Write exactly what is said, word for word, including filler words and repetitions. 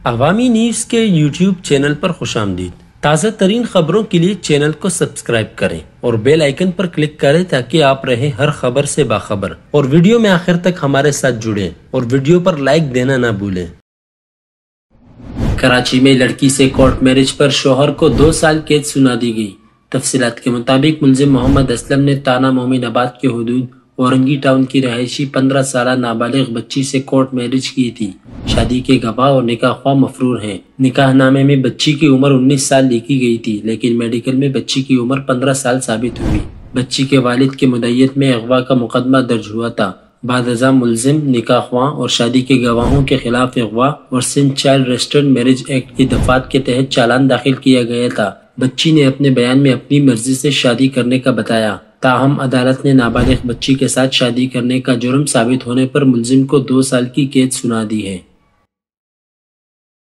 عوامی نیوز کے YouTube channel پر خوش آمدید۔ تازہ ترین خبروں کے لیے چینل کو سبسکرائب کریں اور بیل آئیکن پر کلک کریں تاکہ آپ رہیں ہر خبر سے باخبر، اور ویڈیو میں آخر تک ہمارے ساتھ جڑیں اور ویڈیو پر لائک دینا نہ بھولیں۔ کراچی میں لڑکی سے کورٹ میرج پر شوہر کو دو سال قید سنا دی گئی۔ تفصیلات کے مطابق ملزم محمد اسلم نے تانا مومن آباد کے حدود اورنگی ٹاؤن کی رہائشی پندرہ سالہ نابالغ بچی سے کورٹ میرج کی تھی۔ شادی کے گواہ اور نکاح خواہ مفرور ہیں۔ نکاح نامے میں بچی کی عمر انیس سال لکھی گئی تھی، لیکن میڈیکل میں بچی کی عمر پندرہ سال ثابت ہوئی۔ بچی کے والد کے مدعیت میں اغوا کا مقدمہ درج ہوا تھا۔ بعد ازاں ملزم، نکاح خواہ اور شادی کے گواہوں کے خلاف اغوا اور Sindh child restraint marriage act کی دفعات کے تحت چالان داخل کیا گیا تھا۔ بچی نے اپنے بیان میں اپنی مرضی سے شادی کرنے کا بتایا، تاہم عدالت نے نابالغ بچی کے ساتھ شادی کرنے کا جرم ثابت ہونے پر ملزم کو دو سال کی قید سنا دی ہے۔